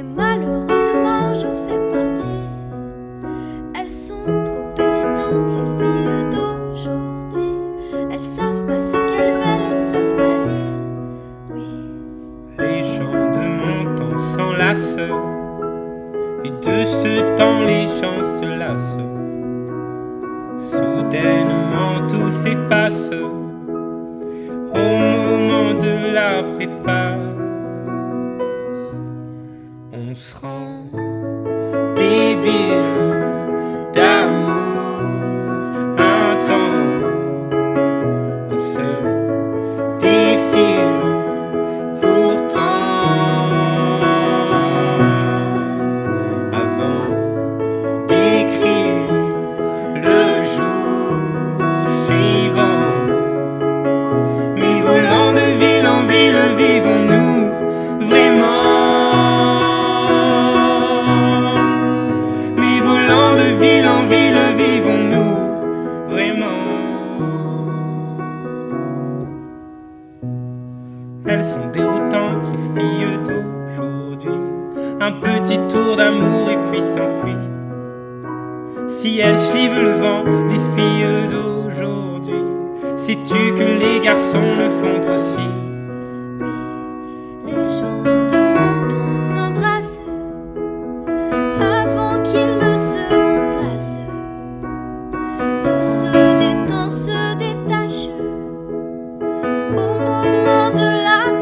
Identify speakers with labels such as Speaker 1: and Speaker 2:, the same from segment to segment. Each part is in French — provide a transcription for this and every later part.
Speaker 1: et malheureusement j'en fais partie. Elles sont trop hésitantes, les filles d'aujourd'hui. Elles savent pas ce qu'elles veulent, elles savent pas dire oui.
Speaker 2: Les gens de mon temps s'enlacent, et de ce temps les gens se lassent. Soudainement tout s'efface au moment de la préface. On se rend débile d'amour un temps. On se défile pourtant avant d'écrire le jour suivant. Mais volant de ville en ville, vivons-nous vraiment? Mais volant de ville en ville, vivons-nous vraiment? Elles sont déroutantes, les filles d'aujourd'hui. Un petit tour d'amour et puis s'enfuient. Si elles suivent le vent, les filles d'aujourd'hui, sais-tu que les garçons le font aussi?
Speaker 1: Oui, les gens de mon temps s'embrassent avant qu'ils ne se remplacent. Tout se détend, se détache au moment de la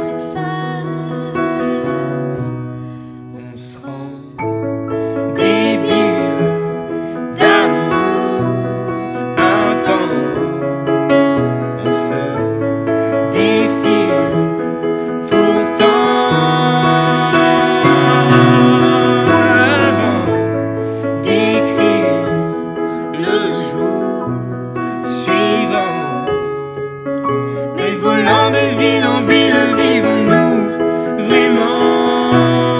Speaker 1: préface.
Speaker 2: On se rend débile d'amour un temps. On se défile pourtant avant d'écrire le jour suivant. Mais volant de ville en ville, vivons-nous vraiment?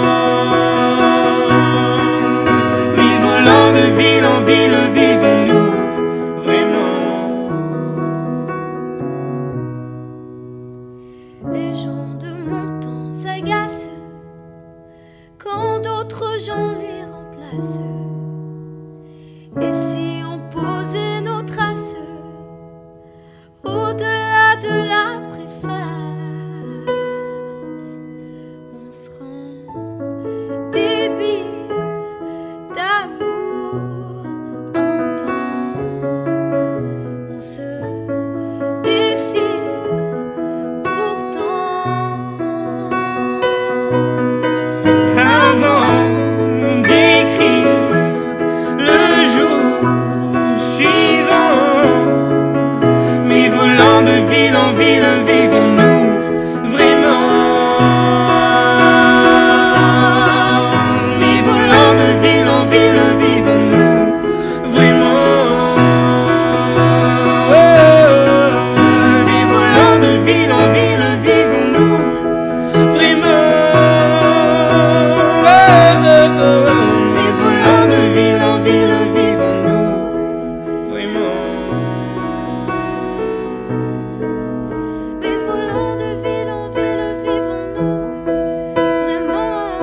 Speaker 2: Mais volant de ville en ville, vivons-nous vraiment?
Speaker 1: Les gens de mon temps s'agacent quand d'autres gens les remplacent. Et si on posait nos traces au-delà de la préface, on se rend débile d'amour un temps. On se défile pourtant
Speaker 2: Avant d'écrire le jour suivant. Mais volant de ville en ville, vivons-nous vraiment? Mais volant de ville en ville, vivons-nous vraiment? Mais volant de ville en ville, vivons-nous vraiment? Mais volant de ville en ville, vivons-nous vraiment?
Speaker 1: Mais volant de ville en ville, vivons-nous vraiment?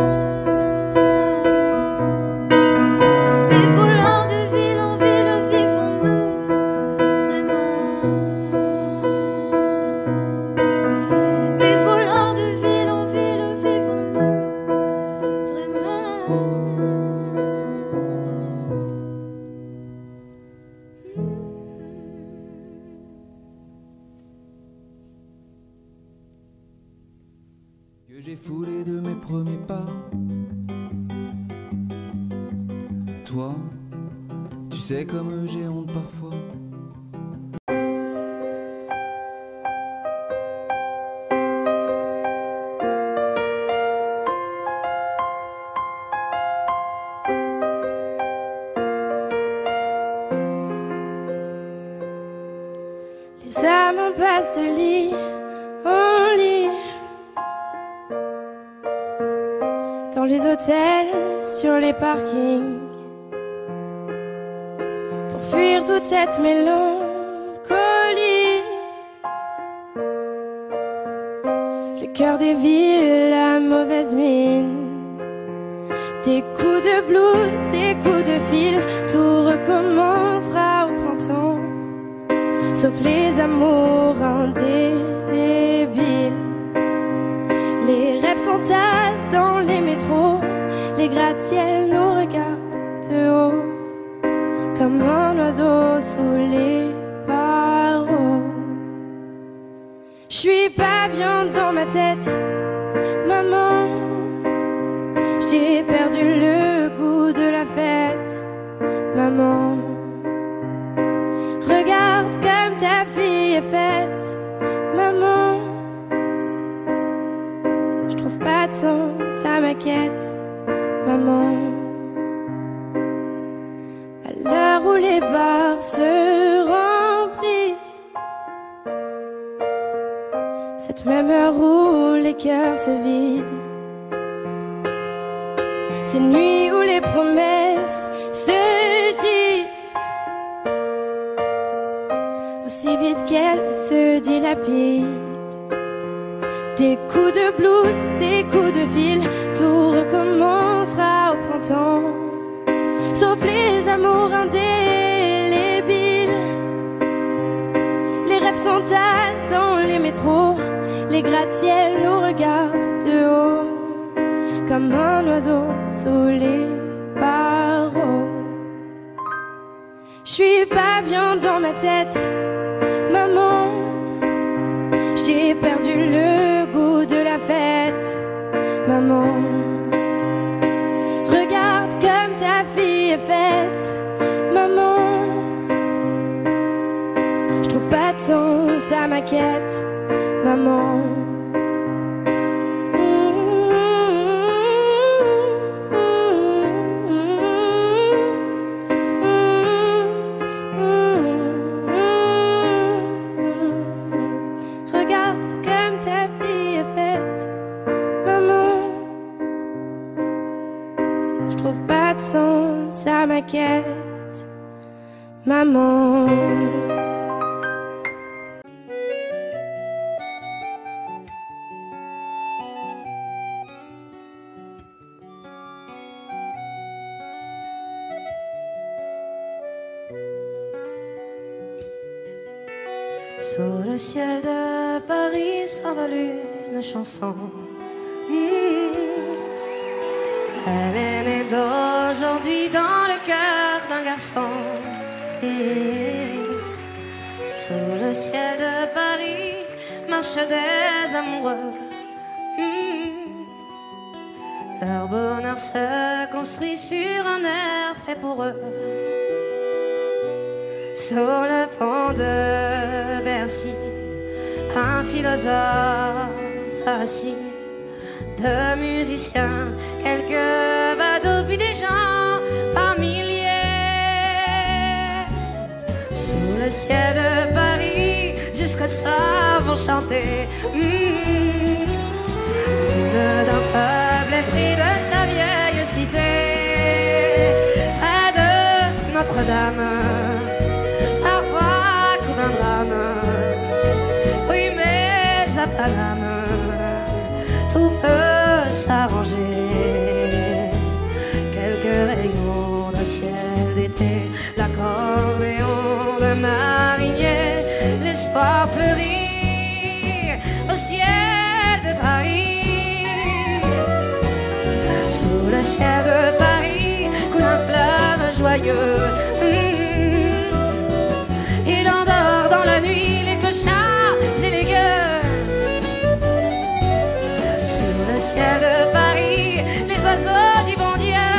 Speaker 1: Mais volant de ville en ville, vivons-nous vraiment? Mais volant de ville en ville, vivons-nous vraiment?
Speaker 3: Que j'ai foulé de mes premiers pas. Toi, tu sais comme j'ai honte parfois.
Speaker 4: Les amants passent de lit en lit, dans les hôtels, sur les parkings, pour fuir toute cette mélancolie. Le cœur des villes, la mauvaise mine, Des coups de blues, des coups de fil, tout recommencera au printemps, sauf les amours indélébiles. Les rêves s'entassent dans les métros, les gratte-ciels nous regardent de haut, comme un oiseau sous les barreaux. J'suis pas bien dans ma tête, maman. J'ai perdu le goût de la fête, maman. Regarde comme ta fille est faite, maman. Je trouve pas de sens à ma quête, maman. À l'heure où les bars se remplissent, cette même heure où les cœurs se vident, ces nuits où les promesses se disent aussi vite qu'elles se dilapident. Des coups de blues, des coups de fil, tout recommencera au printemps, sauf les amours indélébiles. Les rêves s'entassent dans les métros, les gratte-ciels nous regardent de haut, comme un oiseau sous les barreaux. J'suis pas bien dans ma tête, maman. J'ai perdu le goût de la fête, maman. Regarde comme ta fille est faite, maman. J'trouve pas de sens à ma quête, maman. À ma quête, maman.
Speaker 5: Sous le ciel de Paris s'envole une chanson. Elle est née d'aujourd'hui dans le cœur d'un garçon. Sous le ciel de Paris marchent des amoureux. Leur bonheur se construit sur un air fait pour eux. Sur le pont de Bercy, un philosophe assis, deux musiciens, quelques badauds, puis des gens par milliers. Sous le ciel de Paris, jusqu'au soir vont chanter d'un peuple épris de sa vieille cité. Près de Notre-Dame, parfois couvre un drame. Oui, mais à Paname, tout peut s'arranger. Quelques rayons de ciel d'été, l'accordéon de marinier, l'espoir fleurit au ciel de Paris. Sous le ciel de Paris coule un fleuve joyeux. Il endort dans la nuit les clochards et les gueux. Sous le ciel de Paris, les oiseaux du bon Dieu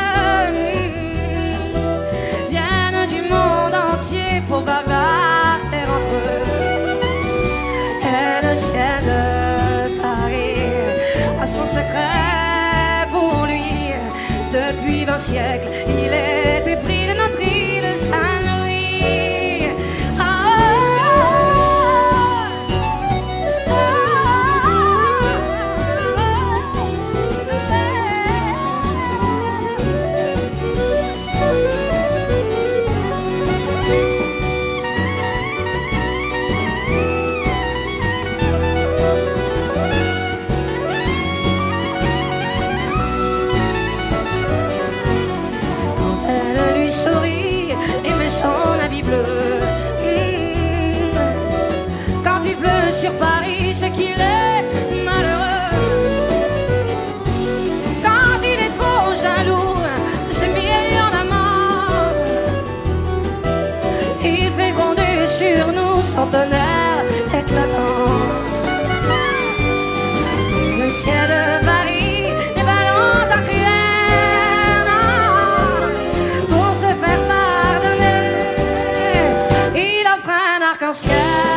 Speaker 5: viennent du monde entier pour bavarder entre eux. Et le ciel de Paris a son secret pour lui. Depuis 20 siècles, il est épris de notre île Saint-Louis. sur Paris, c'est qu'il est malheureux. Quand il est trop jaloux de ses millions d'amants, il fait gronder sur nous son tonnerre éclatant. Le ciel de Paris n'est pas longtemps cruel, non. Pour se faire pardonner, il offre un arc-en-ciel.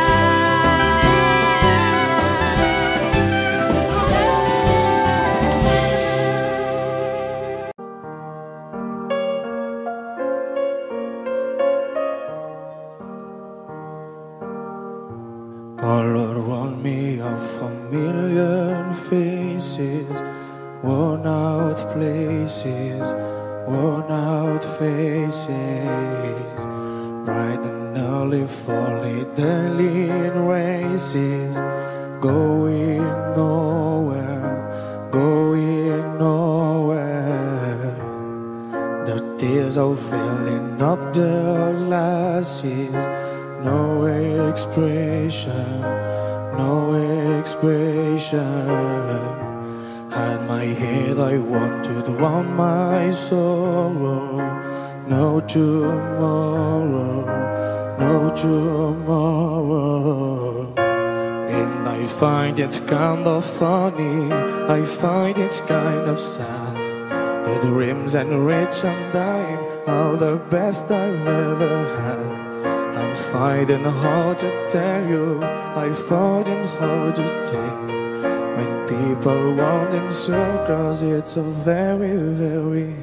Speaker 3: All around me are familiar faces, worn out places, worn out faces, bright and early folly daily in races, going nowhere, going nowhere. The tears are filling up their glasses. No expression, no expression. Had my head, I want to drown my sorrow. No tomorrow, no tomorrow. And I find it kind of funny, I find it kind of sad. The dreams and rich and dying are the best I've ever had. I'm finding hard to tell you, I find it hard to take. When people run in circles, it's a very, very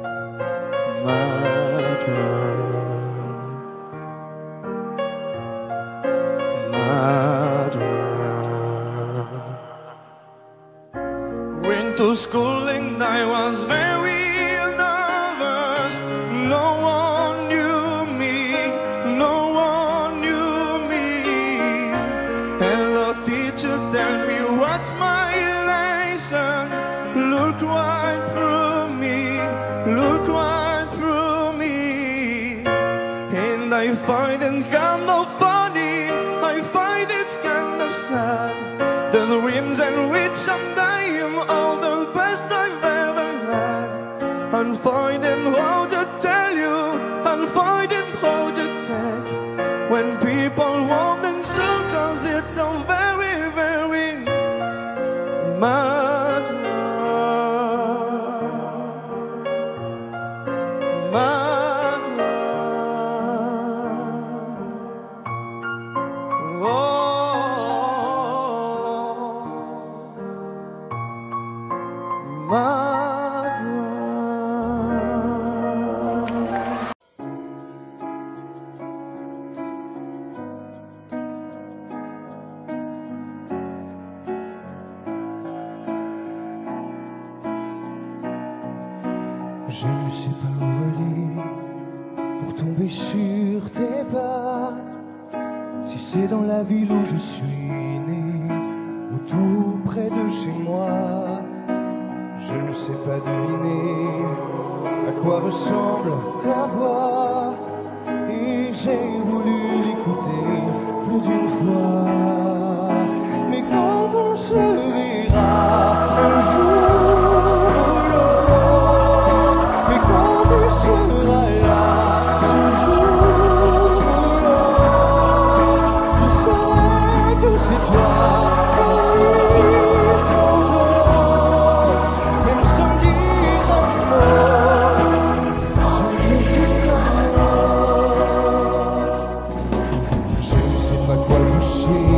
Speaker 3: mad world. Mad world. Went to school and I was very nervous. No one knew me, no one knew me. Hello teacher, tell me what's my lesson. Look right through me, look right through me. And I find it kind of funny, I find it kind of sad. The dreams and which I'm dying are the best I've ever had. I'm finding how to tell you, I'm finding how to take. When people walk in circles, it's a very, very mad world. Mad world. Oh, mad world. Je ne sais pas où aller pour tomber sur tes pas. Si c'est dans la ville où je suis né, ou tout près de chez moi, je ne sais pas deviner à quoi ressemble ta voix. Et j'ai voulu l'écouter plus d'une fois. Mais quand on se verra un jour ou l'autre, mais quand tu seras là, ce jour ou l'autre, je saurai que c'est toi, comme il tant d'autres, même sans dire un mot, sans te dire un mot. Je ne sais pas quoi toucher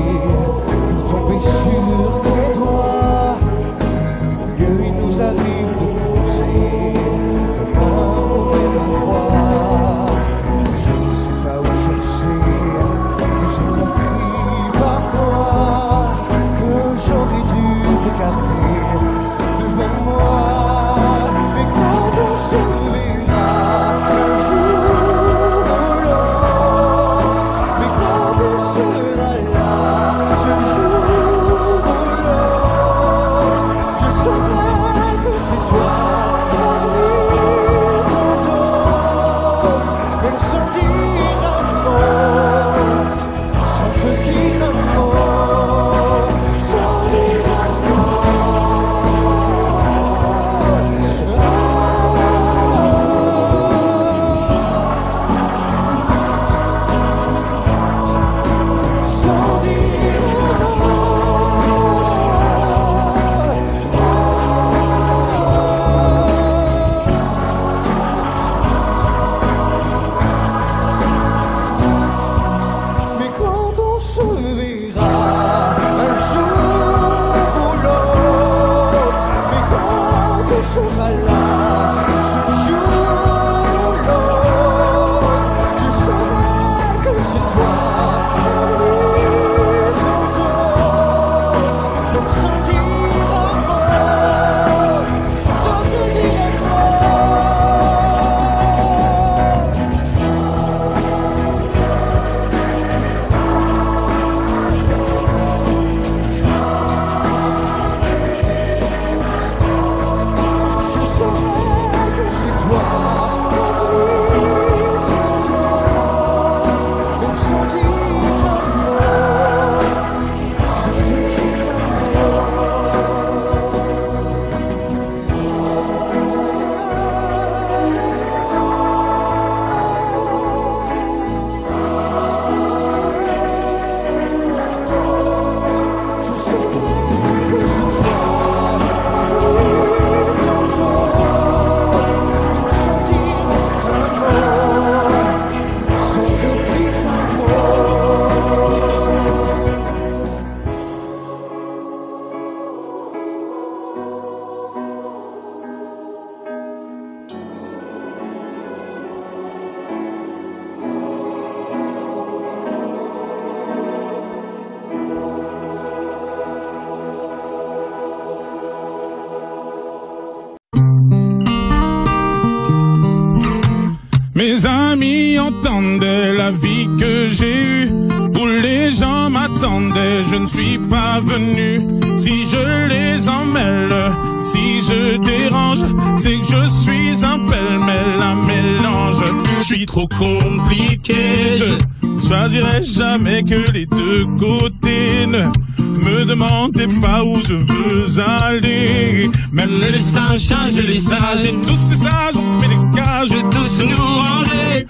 Speaker 6: Mes amis entendaient la vie que j'ai eue, où les gens m'attendaient, je ne suis pas venu. Si je les emmêle, si je dérange, c'est que je suis un pêle-mêle, un mélange. Je suis trop compliqué, je choisirai jamais que les deux côtés. Ne me demandez pas où je veux aller. Même les singes changent les sages, et tous ces sages ont fait des cages, tous nous ranger.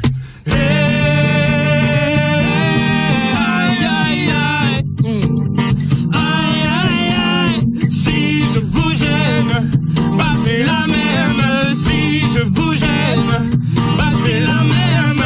Speaker 6: C'est la même, si je vous gêne, bah c'est la même.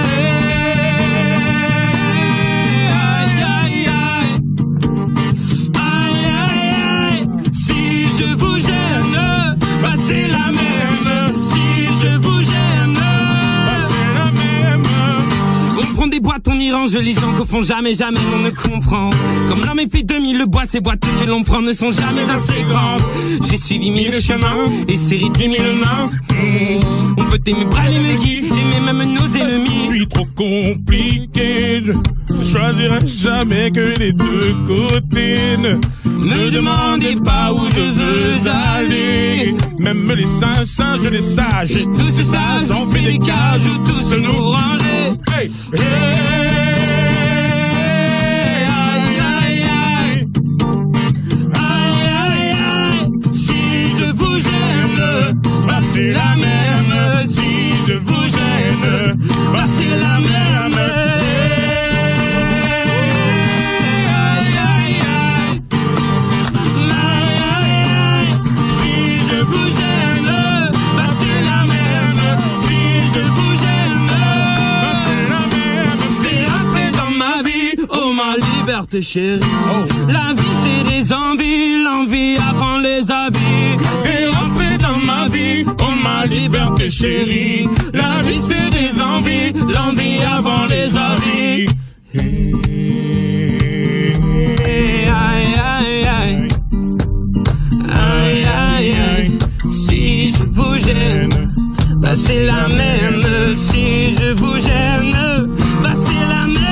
Speaker 6: Aïe aïe aïe, aïe aïe aïe, si je vous gêne, bah c'est la même. Si je vous gêne, bah c'est la même. On prend des boîtes, on y range les gens qu'au fond jamais on ne comprend. Comme l'homme est fait 2000, le bois, ces boîtes que l'on prend ne sont jamais assez grandes. J'ai suivi 1000 chemins et serré 10 000 mains. On peut aimer bras les me guider, aimer même nos ennemis. Je suis trop compliqué, je choisirai jamais que les deux côtés. Ne me demandez pas où je veux aller. Même les singes, les sages, et tous ces sages ont fait des cages, tous nous ranger. Hey, hey. Bah c'est la même, si je vous gêne, bah c'est la même. Aïe aïe aïe, aïe aïe aïe, si je vous gêne, bah c'est la même. Si je vous gêne, bah c'est la même. T'es entré dans ma vie, oh ma liberté chérie. Oh. La vie c'est des envies, l'envie avant les avis. T'es entré dans ma vie, oh ma liberté chérie. La vie c'est des envies, l'envie avant les avis. Aïe aïe aïe, aïe aïe aïe, si je vous gêne, bah c'est la même. Si je vous gêne, bah c'est la même.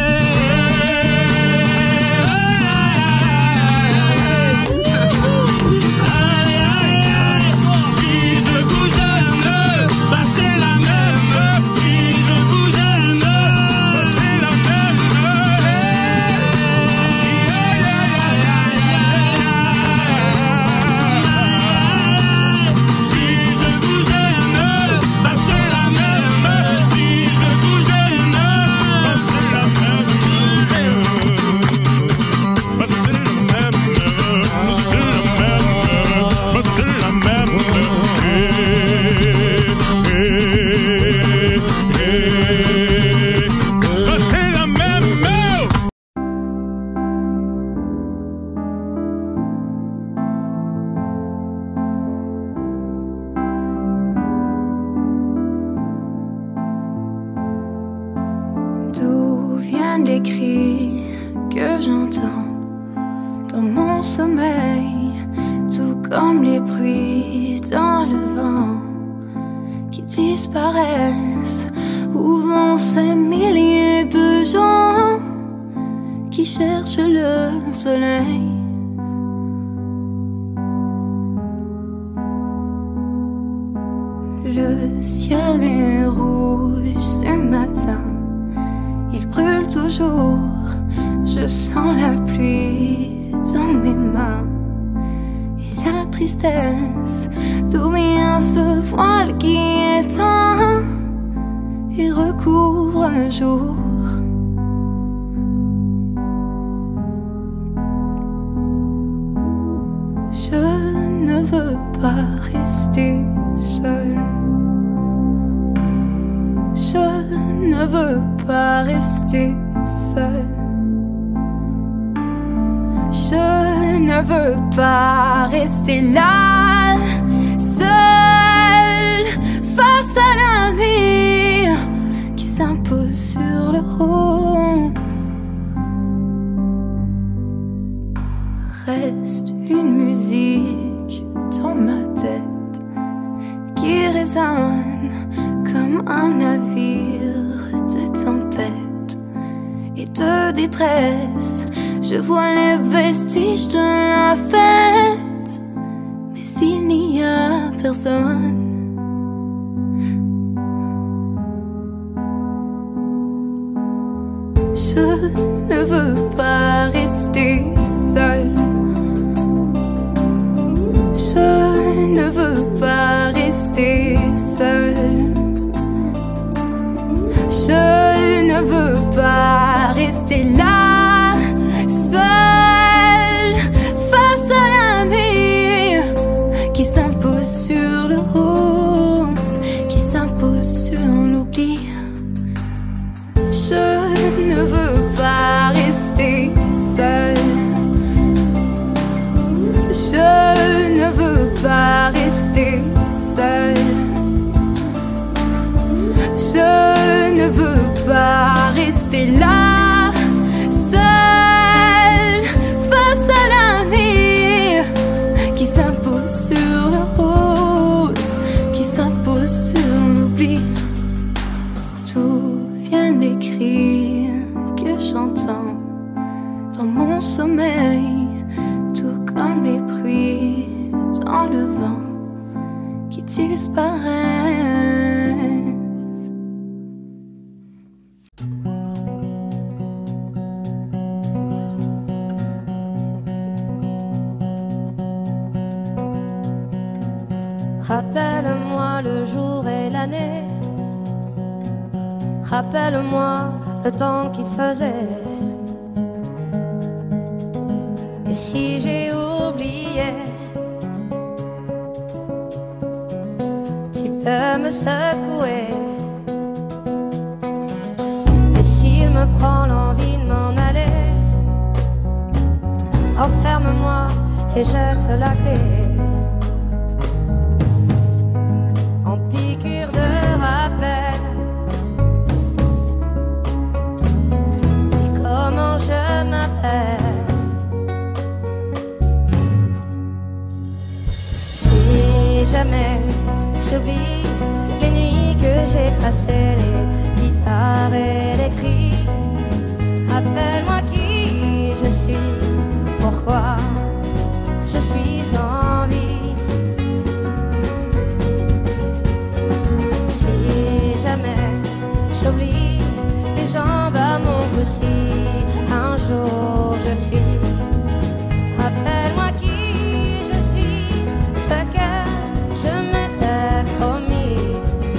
Speaker 4: D'où viennent les cris que j'entends dans mon sommeil, tout comme les bruits dans le vent qui disparaissent? Où vont ces milliers de gens qui cherchent le soleil? Le ciel est rouge ce matin, il brûle toujours, je sens la pluie dans mes mains. Et la tristesse, d'où vient ce voile qui éteint et recouvre le jour? Je ne veux pas rester seul. Je ne veux pas rester seul. Je ne veux pas rester là, seul, face à la nuit qui s'impose sur le rose. Reste une musique dans ma tête qui résonne comme comme un navire de tempête et de détresse. Je vois les vestiges de la fête, mais il n'y a personne. Je ne veux pas rester seule. Je ne veux pas rester seule. Je ne veux pas rester là, seule, face à la vie qui s'impose sur le rose, qui s'impose sur l'oubli. Je ne veux pas rester seule. Je ne veux pas rester seule. Je ne veux pas rester là, seule, face à la vie qui s'impose sur le rose, qui s'impose sur l'oubli. D'où viennent les cris que j'entends dans mon sommeil, tout comme les bruits dans le vent qui disparaissent.
Speaker 5: Rappelle-moi le jour et l'année. Rappelle-moi le temps qu'il faisait. Et si j'ai oublié, tu peux me secouer. Et s'il me prend l'envie de m'en aller, enferme-moi et jette la clé. En piqûre de rappel, dis comment je m'appelle. Si jamais j'oublie les nuits que j'ai passées, les guitares et les cris, rappelle-moi qui je suis, pourquoi je suis en vie. Si jamais j'oublie les jambes à mon cou, si un jour je fuis, rappelle-moi qui je suis, ce que je m'étais promis.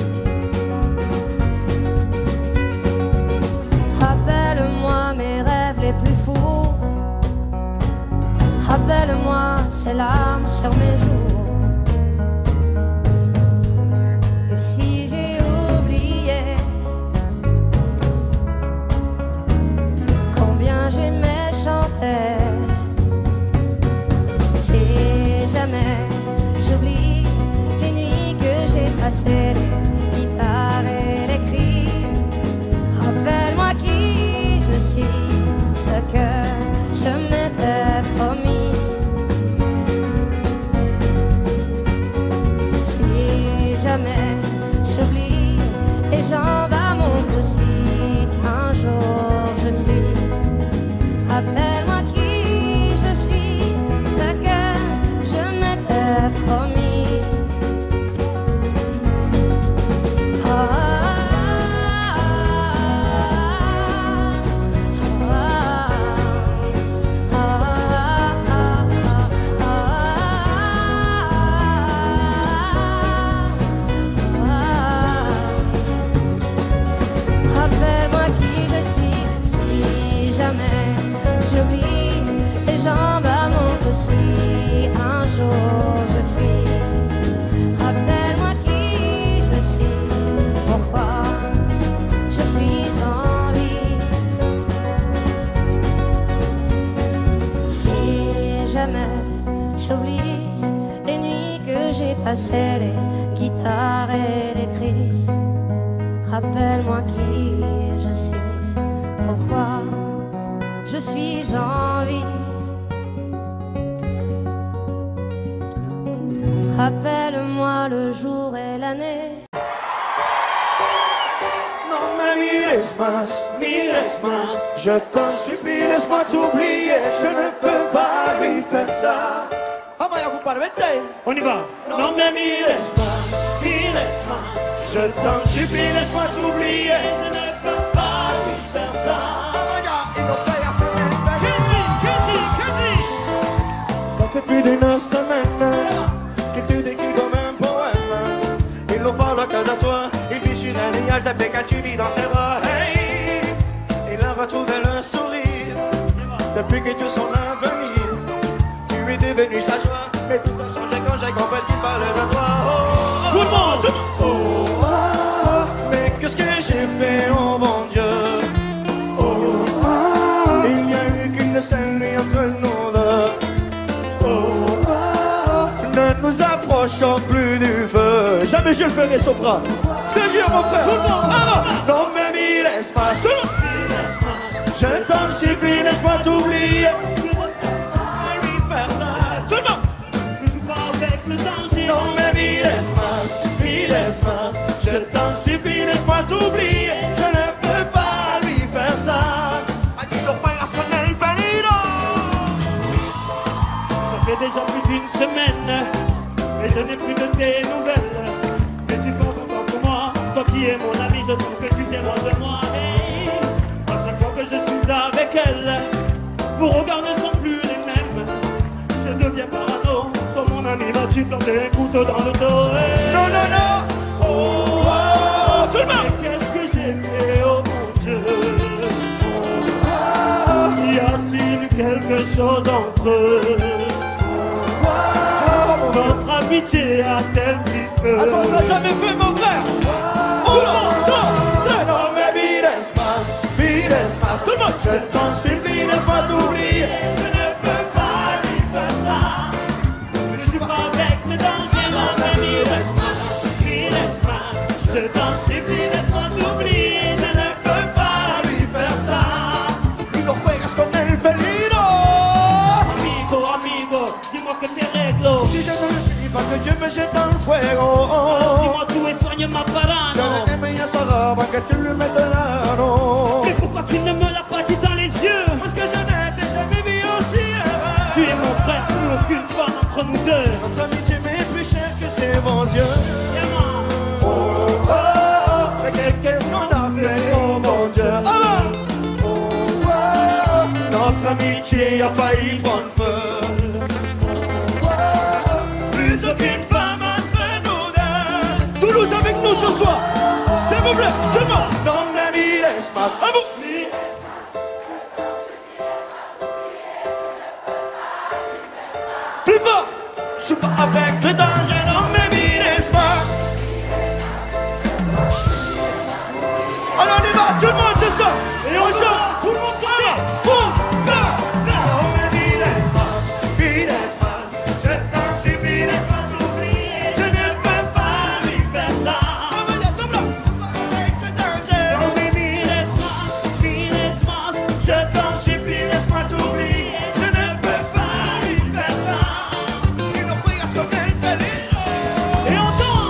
Speaker 5: Rappelle-moi mes rêves les plus fous. Rappelle-moi ces larmes sur mes joues. Et si j'ai oublié combien j'aimais chanter, si jamais j'oublie les nuits que j'ai passées, les guitares et les cris, rappelle-moi qui je suis, ce que je m'étais promis. Si jamais j'oublie les jambes à mon cou, si un jour je fuis, rappelle-moi qui je suis, ce que je m'étais promis. Rappelle-moi qui je suis, si jamais j'oublie les jambes à mon cou, si un jour je fuis, rappelle-moi qui je suis, pourquoi je suis en vie. Si jamais j'oublie les nuits que j'ai passées, les guitares et les cris, rappelle-moi qui je suis, pourquoi je suis en vie. Rappelle-moi le jour et l'année.
Speaker 3: mires más, je t'en supplie, laisse-moi t'oublier, je ne peux pas lui faire ça.
Speaker 2: On y va.
Speaker 3: Non mais mires más, je t'en supplie, laisse-moi t'oublier, je ne peux pas lui faire ça. Ça fait plus d'une semaine qu'il te décrit comme un poème. Il ne parle que de toi, il vit sur un nuage de paix quand tu vis dans ses bras. Hey, il a retrouvé le sourire depuis que tout son avenir. Tu es devenu sa joie, mais tout a changé quand j'ai compris qu'il parlait de toi. Oh,
Speaker 2: Tout le monde.
Speaker 3: oh, oh, oh, mais qu'est-ce que j'ai fait, oh mon Dieu. Oh, oh, il n'y a eu qu'une seule nuit entre nous deux. Ne nous approchons plus du feu. Jamais je le ferai soprano. Je te jure mon frère. Ah, non mais mires más. Je t'en supplie, laisse-moi t'oublier. Je ne peux pas lui faire ça. Tout le monde.
Speaker 2: Ne joue pas avec le danger.
Speaker 3: Non mais mires más. Je t'en supplie, laisse-moi t'oublier. Je ne peux pas lui faire ça. Aquí no juegas con el peligro.
Speaker 2: Ça fait déjà plus d'une semaine et je n'ai plus de tes nouvelles. Mais tu comptes encore pour moi. Toi qui es mon ami, je sens que tu viens loin de moi. Hey, à chaque fois que je suis avec elle, vos regards ne sont plus les mêmes. Je deviens parano. Toi mon ami, vas-tu planter un couteau dans le dos? Hey.
Speaker 3: Non, non, non. Oh, oh, oh, tout le monde.
Speaker 2: Mais qu'est-ce que j'ai fait, oh mon Dieu? Y a-t-il quelque chose entre eux? Notre amitié a-t-elle pris feu?
Speaker 3: Attends, on l'a jamais fait mon frère. Oh non, non, non, mais mires más. Tout le monde. Je t'en supplie, laisse-moi t'oublier. Je ne peux pas lui faire ça.
Speaker 2: Ne joue pas avec le danger, non mais mires más. Je t'en supplie, laisse-moi t'oublier.
Speaker 3: Je ne peux pas lui faire ça. Y no juegas con el peligro.
Speaker 2: Amigo, dis-moi que t'es réglo.
Speaker 3: Si je ne le suis pas, que Dieu me jette dans le fuego.
Speaker 2: Dis-moi tout et soigne ma parano.
Speaker 3: Je l'aime et ça va, que tu lui mettes l'anneau.
Speaker 2: Mais pourquoi tu ne me l'as pas dit dans les yeux?
Speaker 3: Parce que je n'ai jamais vu aussi heureux.
Speaker 2: Tu es mon frère, plus aucune femme entre nous deux.
Speaker 3: Notre amitié m'est plus chère que ses bons yeux.
Speaker 2: Diamant.
Speaker 3: Oh, oh, oh, mais qu'est-ce qu'on a fait, oh mon Dieu. Ah, oh, oh, notre amitié a failli prendre feu. Oh, oh, plus aucune femme entre nous deux. Toulouse avec nous ce soir, s'il vous plaît, tout le monde. Non mais mires más. À vous. Plus fort. Je suis pas avec le danger, non mais mires más. Alors on y va, tout le monde c'est ça. Et on chante, tout le monde c'est ça. Boum, bam, bam. Non mais mires más. Je t'en supplie, laisse-moi t'oublier. Je ne peux pas lui faire ça. On va dire semblant, pas avec le danger.
Speaker 2: Non mais mires más.
Speaker 3: Je t'en supplie, laisse-moi t'oublier. Je ne peux pas lui faire ça. Y no juegas con el peligro.
Speaker 2: Et on danse.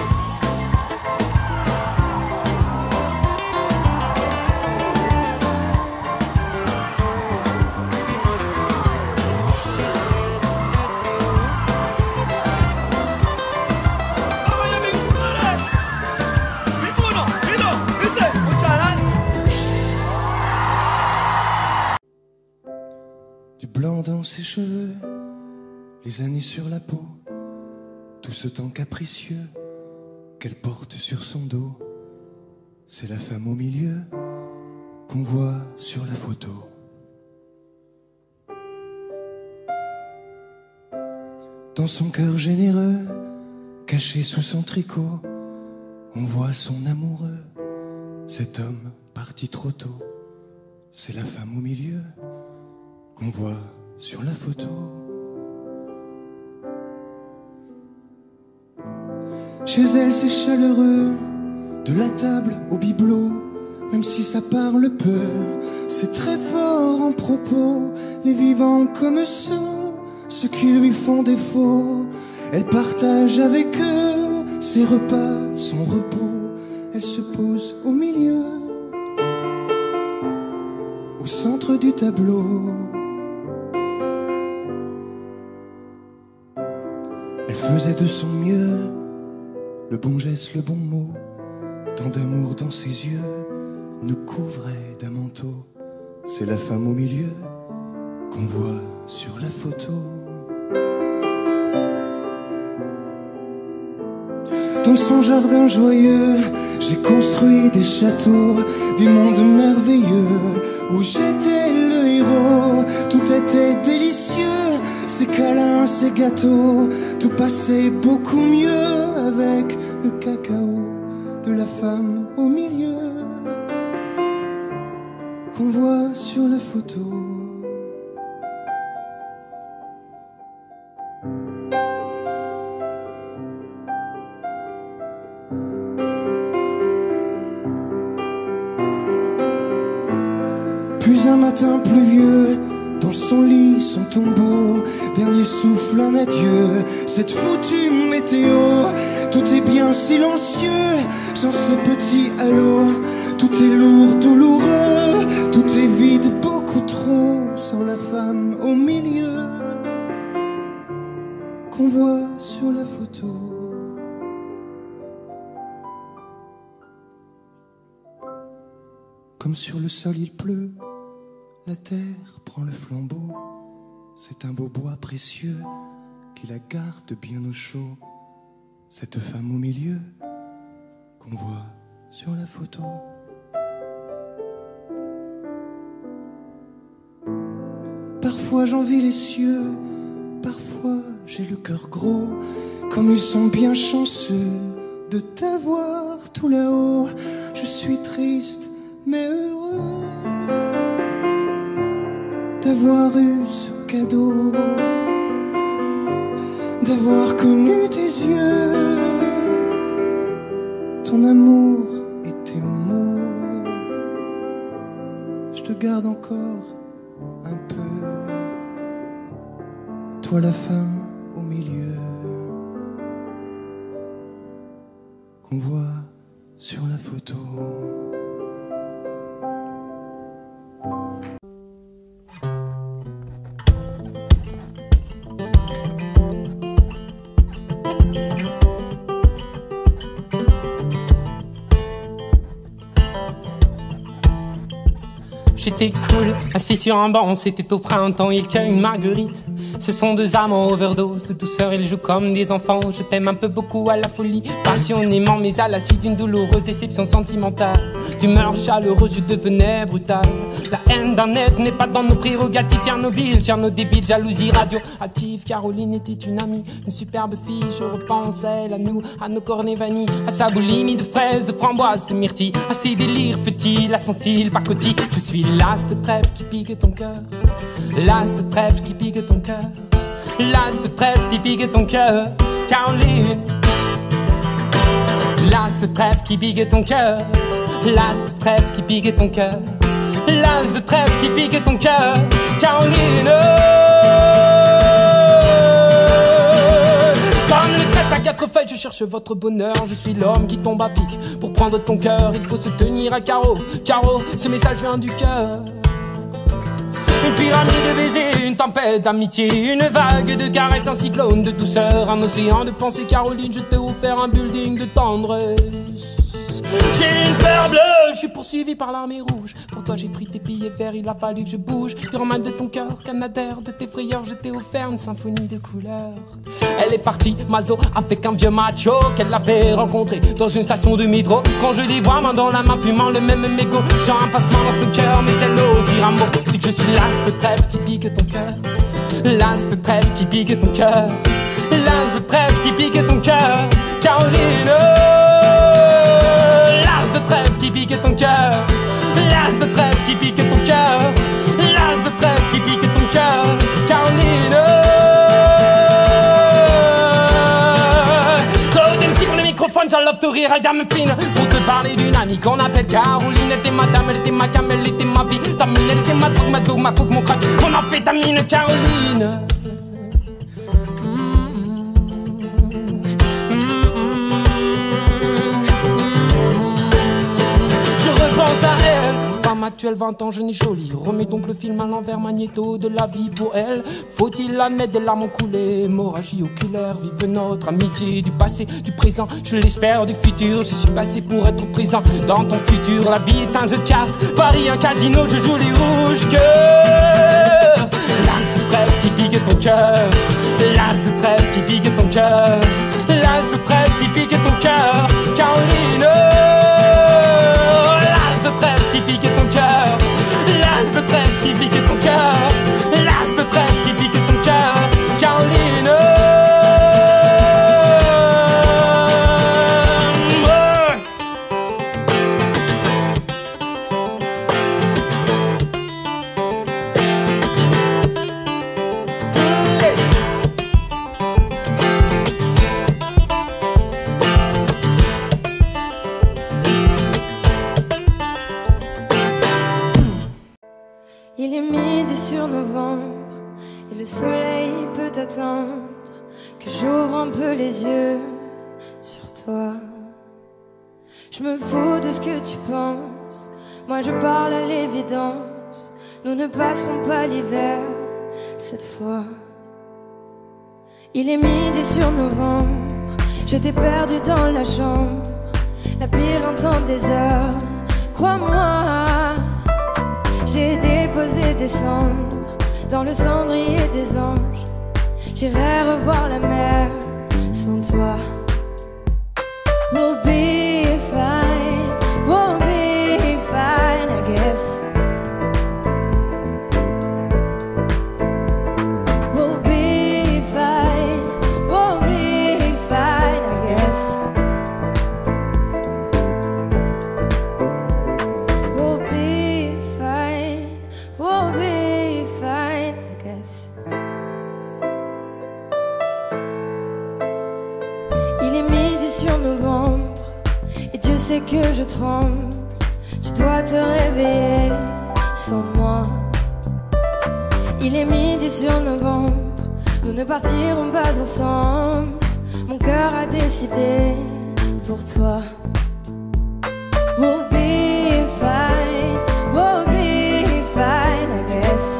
Speaker 3: Du blanc dans ses cheveux, les années sur la peau, tout ce temps capricieux qu'elle porte sur son dos. C'est la femme au milieu qu'on voit sur la photo. Dans son cœur généreux, caché sous son tricot, on voit son amoureux, cet homme parti trop tôt. C'est la femme au milieu qu'on voit sur la photo. Chez elle c'est chaleureux, de la table au bibelot, même si ça parle peu, c'est très fort en propos. Les vivants comme ceux qui lui font défaut, elle partage avec eux ses repas, son repos. Elle se pose au milieu, au centre du tableau. Elle faisait de son mieux, le bon geste, le bon mot. Tant d'amour dans ses yeux nous couvrait d'un manteau. C'est la femme au milieu qu'on voit sur la photo. Dans son jardin joyeux, j'ai construit des châteaux, des mondes merveilleux où j'étais le héros. Tout était délicieux, ces câlins, ces gâteaux. Tout passait beaucoup mieux avec le cacao de la femme au milieu qu'on voit sur la photo. Puis un matin pluvieux, dans son lit, son tombeau, dernier souffle, un adieu. Cette foutue météo, tout est bien silencieux, sans ce petit halo. Tout est lourd, douloureux, tout est vide, beaucoup trop, sans la femme au milieu qu'on voit sur la photo. Comme sur le sol il pleut, la terre prend le flambeau. C'est un beau bois précieux qui la garde bien au chaud. Cette femme au milieu qu'on voit sur la photo. Parfois j'envie les cieux, parfois j'ai le cœur gros. Comme ils sont bien chanceux de t'avoir tout là-haut. Je suis triste mais heureux d'avoir eu ce cadeau, d'avoir connu tes yeux, ton amour et tes mots. Je te garde encore un peu, toi la femme au milieu qu'on voit sur la photo.
Speaker 2: J'étais cool, assis sur un banc, c'était au printemps, il cueille une marguerite. Ce sont deux amants overdose de douceur, ils jouent comme des enfants. Je t'aime un peu beaucoup à la folie, passionnément, mais à la suite d'une douloureuse déception sentimentale. D'humeur chaleureuse, je devenais brutal. La haine d'un être n'est pas dans nos prérogatives. Tchernobyl, débile, jalousie radioactive. Caroline était une amie, une superbe fille. Je repense à elle, à nous, à nos cornets vanille, à sa boulimie de fraises, de framboises, de myrtilles, à ses délires futiles, à son style pacotille. Je suis l'as de trèfle qui pique ton cœur, l'as de trèfle qui pique ton cœur, l'as de trèfle qui pique ton cœur, Caroline. L'as de trèfle qui pique ton cœur, l'as de trèfle qui pique ton cœur, l'as de trèfle qui pique ton cœur, Caroline. Comme le trèfle à quatre feuilles, je cherche votre bonheur. Je suis l'homme qui tombe à pic. Pour prendre ton cœur, il faut se tenir à carreau. Carreau, ce message vient du cœur. Une pyramide de baisers, une tempête d'amitié, une vague de caresses, un cyclone de douceur, un océan de pensée. Caroline, je t'ai offert un building de tendresse. J'ai une peur bleue, je suis poursuivi par l'armée rouge. Pour toi j'ai pris tes billets verts, il a fallu que je bouge. Pyromane de ton cœur, canadair de tes frayeurs, je t'ai offert une symphonie de couleurs. Elle est partie, Mazo, avec un vieux macho qu'elle avait rencontré dans une station de métro. Quand je les vois main dans la main, fumant le même mégot, j'ai un passement dans ce cœur, mais elle n'ose dire un mot. C'est que je suis l'as de trèfle qui pique ton cœur, l'as de trèfle qui pique ton cœur, l'as de trèfle qui pique ton cœur, Caroline. L'as de trèfle qui pique ton cœur, l'as de trèfle qui pique ton cœur, l'as de trèfle qui pique ton cœur, Caroline. Claude MC pour le microphone, j'enlève te rire à gamme fine. Pour te parler d'une amie qu'on appelle Caroline. Elle était ma dame, elle était ma cam, elle était ma vie. Ta mine, elle était ma drogue, ma dogue, ma coke, mon crack. On a fait ta mine, Caroline.
Speaker 7: femme actuelle, 20 ans, jeune et jolie. Remets donc le film à l'envers, magnéto de la vie pour elle. Faut-il admettre des larmes ont coulé, hémorragie oculaire. Vive notre amitié du passé, du présent, je l'espère du futur. Je suis passé pour être présent dans ton futur. La vie est un jeu de cartes, Paris un casino, je joue les rouges cœurs. L'as de trèfle qui pique ton cœur, l'as de trèfle qui pique ton cœur, l'as de trèfle qui pique ton cœur, Caroline. L'as de trèfle qui pique ton cœur, l'as de trèfle qui pique ton cœur, l'as de trèfle qui pique ton cœur, Caroline.
Speaker 4: Il est midi sur novembre et le soleil peut attendre que j'ouvre un peu les yeux sur toi. Je me fous de ce que tu penses, moi je parle à l'évidence. Nous ne passerons pas l'hiver cette fois. Il est midi sur novembre, je t'ai perdu dans la chambre, la pire en temps des heures, crois-moi. J'ai déposé des cendres dans le cendrier des anges. J'irai revoir la mer sans toi. We'll be fine, we'll be fine, I guess. We'll be fine, we'll be fine, I guess. We'll be fine, we'll be fine, I guess. Il est midi sur novembre et Dieu sait que je tremble. Tu dois te réveiller sans moi. Il est midi sur novembre, nous ne partirons pas ensemble. Mon cœur a décidé pour toi. We'll be fine, we'll be fine, I guess.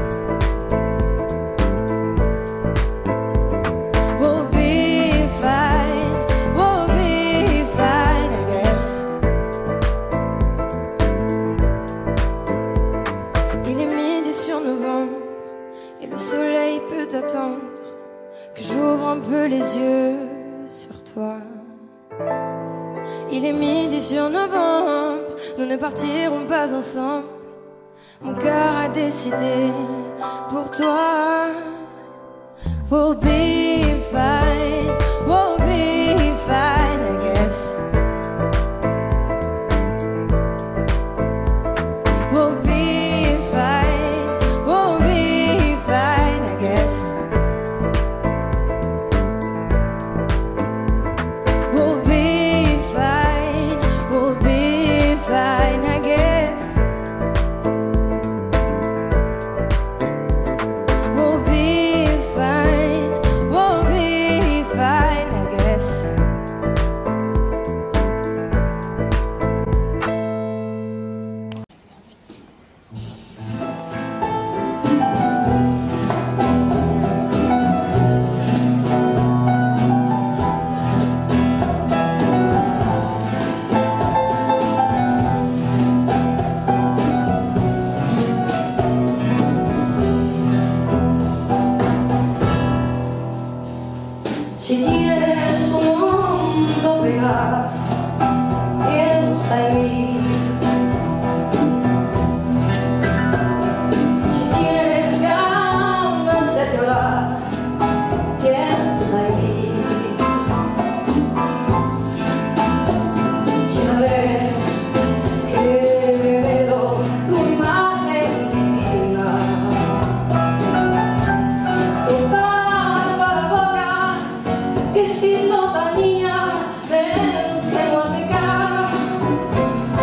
Speaker 4: We'll be fine, we'll be fine, I guess. Il est midi sur novembre et le soleil peut attendre que j'ouvre un peu les yeux sur toi. Il est midi sur novembre, nous ne partirons pas ensemble. Mon cœur a décidé pour toi. We'll be fine, we'll be fine, I guess. We'll be fine, we'll be fine, I guess. We'll be fine, we'll be fine, I guess. We'll be fine, we'll be fine, I guess.
Speaker 5: Si tienes un mundo pegar, piensa en mí. Si tienes ganas de llorar, piensa en mí. Si no ves que veo tu imagen divina, tu barba boca, que sin nota niña me enseñó a pecar.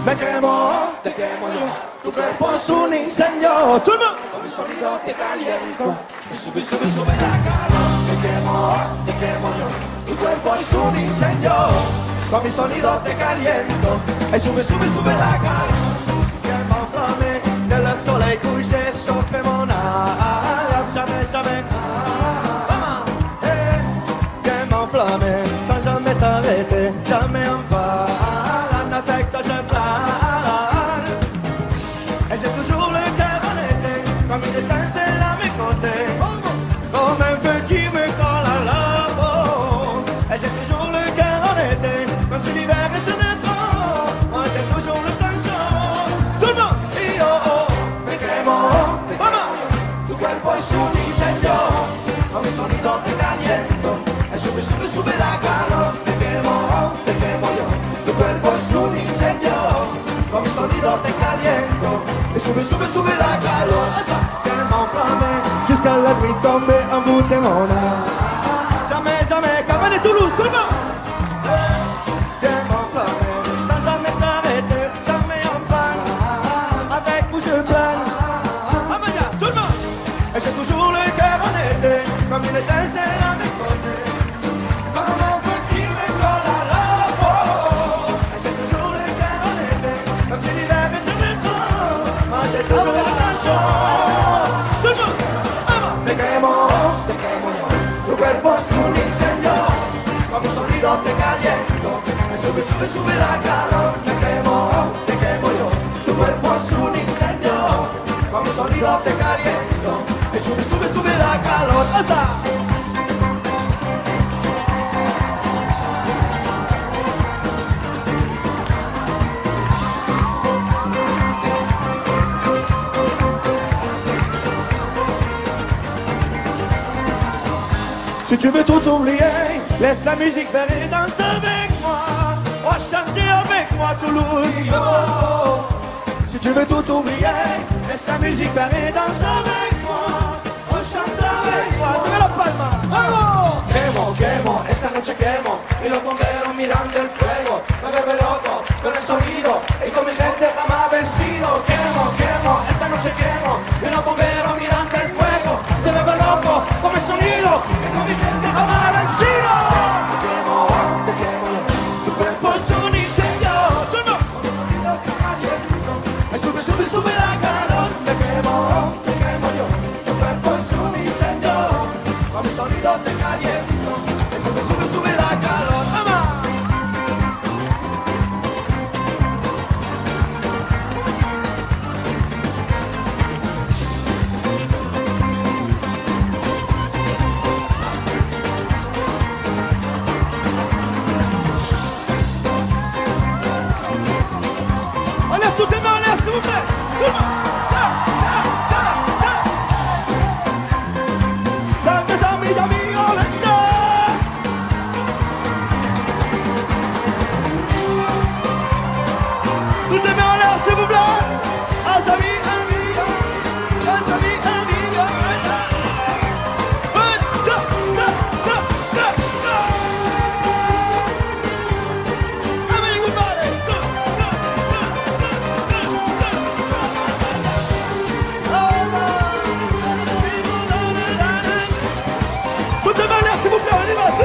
Speaker 3: me te quemo yo, tu cuerpo es un incendio. Todo el mundo. Con mi sonido te caliento, sube, sube, sube la calor. Te quemo yo, tu cuerpo es un incendio. Con mi sonido te caliento, sube, sube, sube la calor. Quemo flamme de le soleil couché, chauffe mon âme, jamais, jamais. Quemo flamme, sans jamais t'arrêter, jamais en vain, avec toi je plane. Et j'ai toujours le cœur en été, comme une étincelle à mes côtés, comme un feu qui me colle à la peau. Et j'ai toujours le cœur en été, comme si l'hiver était trop. Moi j'ai toujours le sang chaud. Tout le monde, oh oh, me quemo, tu cuerpo es un incendio, con mi sonido te caliento, sube, sube, sube la calor. Te quemo yo, tu cuerpo es un incendio, con mi sonido te caliento, sube, sube, sube la calor. Quemo flamme, jusqu'à la nuit tombée en bout de mon âme. Jamais, jamais, Carmen et Toulouse, tout le monde. Quemo flamme, sans jamais t'arrêter, jamais en panne, avec vous je plane. Amaya, tout le monde. Et j'ai toujours le cœur en été, comme une étincelle à mes côtés, comme un feu qui me colle à la peau. Et j'ai toujours le cœur en été, comme si l'hiver était trop. Moi j'ai toujours le sang chaud. Tout le monde. Me quemo yo, tu cuerpo es un incendio, con mi sonido te caliento, sube, sube, sube la calor. Te quemo yo, tu cuerpo es un incendio, con mi sonido te caliento, sube, sube, sube la calor. ¡Asa! Si tu veux tout oublier, laisse la musique faire et danse avec moi. Oh, chanter avec moi Toulouse. Oh. Si tu veux tout oublier, laisse la musique faire et danse avec moi. Oh, chante avec moi. Dame la palma. ¡Vamos! Quemo, quemo, esta noche quemo, y los bomberos mirando el fuego. Me vuelve loco con el sonido y con mi gente jamás vencido. Quemo, quemo, esta noche quemo, y los bomberos mirando el fuego. Me vuelve loco con el sonido y con mi gente jamás vencido. Te quemo, tu cuerpo es un incendio. Con mi sonido te caliento, sube, sube, sube la calor. Te quemo yo, tu cuerpo es un incendio. Con mi sonido te caliento, sube, sube, sube la calor. ¡Ama! On lève toutes les mains en l'air, s'il vous plaît. Tout le monde. Toutes les mains en l'air, s'il vous plaît. Azami, amigo. Azami, amigo. Everybody. Toutes les mains en l'air, s'il vous plaît. On y va.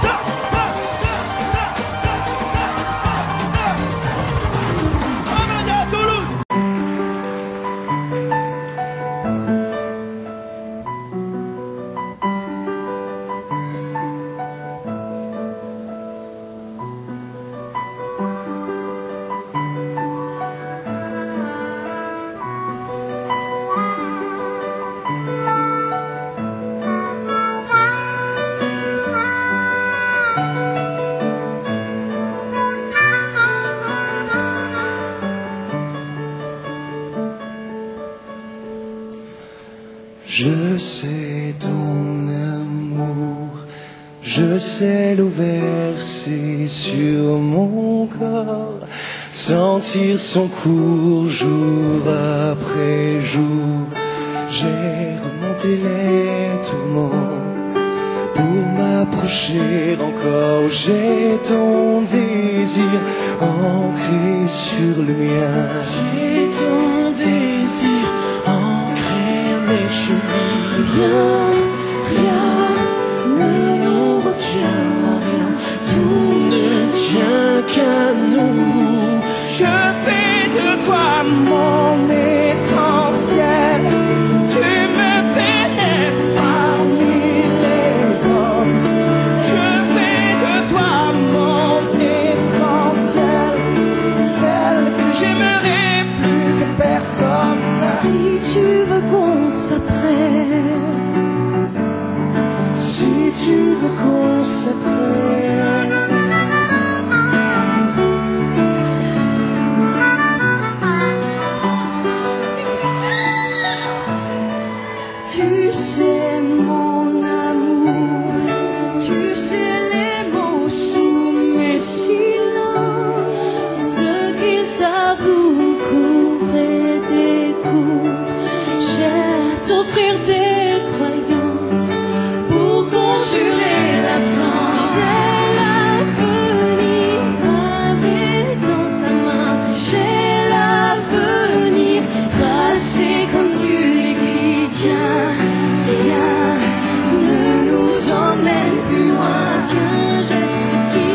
Speaker 8: Je sais ton amour, je sais l'eau versée sur mon corps, sentir son cours jour après jour. J'ai remonté lentement pour m'approcher encore. J'ai ton désir ancré sur le mien.
Speaker 6: J'ai ton désir ancré à mes chevilles. Rien ne nous retient, rien. Tout ne tient qu'à nous. Je fais de toi mon essentiel. Tu me fais naître parmi les hommes. Je fais de toi mon essentiel, celle que j'aimerais plus que personne.
Speaker 9: Si tu veux qu'on s'apprenne,
Speaker 8: Si tu veux qu'on s'apprenne.
Speaker 9: tu sais mon amour, tu sais les mots sous mes silences, ce qu'ils avouent, couvre et découvre. J'ai à t'offrir des croyances pour conjurer l'absence. J'ai l'avenir gravé dans ta main, j'ai l'avenir tracé comme tu l'écris. Tiens, rien ne nous emmène plus loin qu'un geste qui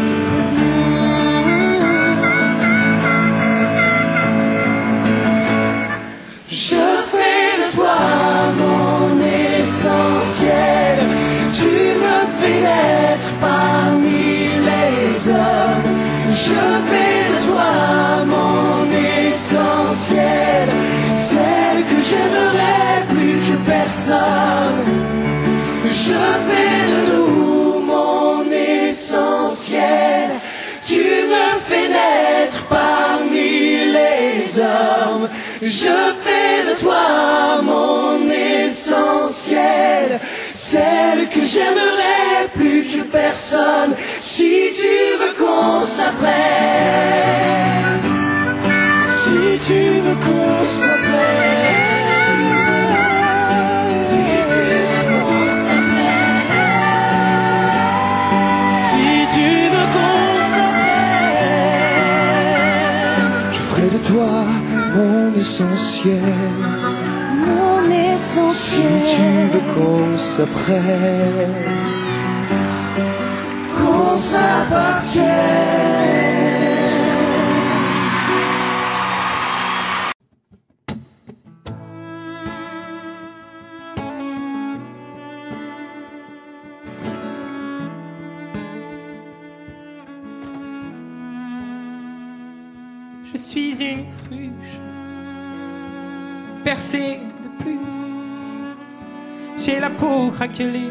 Speaker 6: Je fais de toi mon essentiel. Tu me fais naître parmi les hommes. Je fais de toi mon essentiel, celle que j'aimerais plus que personne. Je fais de nous mon essentiel. Tu me fais naître parmi les hommes. Je fais de toi mon essentiel, celle que j'aimerais plus que personne. Si tu veux qu'on s'apprenne,
Speaker 8: Si tu veux qu'on s'apprenne.
Speaker 6: si tu veux qu'on s'apprenne,
Speaker 8: Si tu veux qu'on s'apprenne. Je ferai de toi mon essentiel.
Speaker 9: mon
Speaker 8: Si
Speaker 9: essentiel.
Speaker 8: tu veux qu'on s'apprenne.
Speaker 6: qu'on s'appartienne.
Speaker 2: Je suis une cruche percée de plus. J'ai la peau craquelée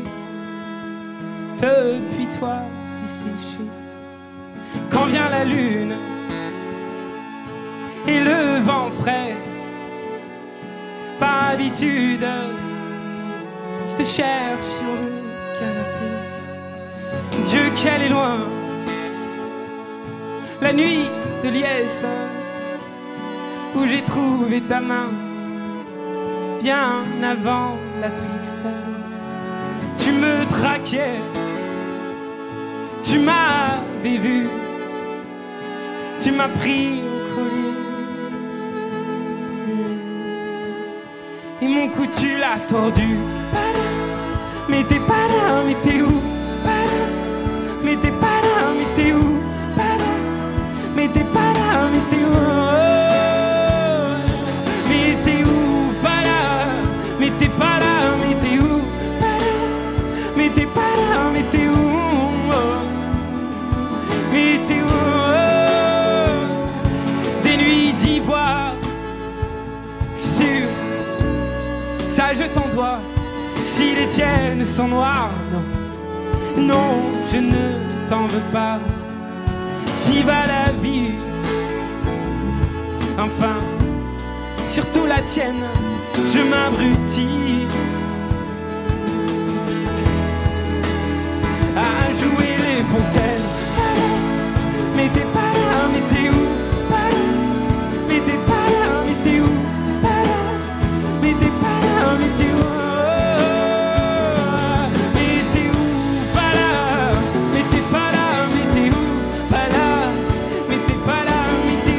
Speaker 2: depuis toi desséchée. Quand vient la lune et le vent frais, par habitude, je te cherche sur le canapé. Dieu qu'elle est loin, la nuit de liesse, où j'ai trouvé ta main bien avant la tristesse. Tu me traquais, tu m'avais vu, tu m'as pris au collier, et mon cou tu l'as tordu. Mais t'es pas là, mais t'es où? Mais t'es pas là, mais t'es où? Mais t'es pas là, mais t'es où? Mais t'es où? Pas là. Mais t'es pas là, mais t'es où? Mais t'es pas là, mais t'es où? Mais t'es où? Des nuits d'ivoire sur ça je t'en dois. Si les tiennes sont noires, non, non, je ne t'en veux pas. Si va la vie, enfin, surtout la tienne, je m'abrutis à jouer les fontaines. Mais t'es pas là, mais t'es où? Mais t'es pas là, mais t'es où? Mais t'es pas là, mais t'es où? Mais t'es où? Pas là. Mais t'es pas là, mais t'es où? Pas là. Mais t'es pas là, mais t'es où?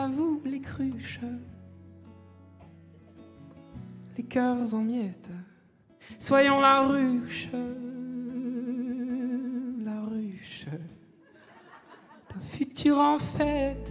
Speaker 7: à vous les cruches, les cœurs en miettes. Soyons la ruche d'un futur en fête.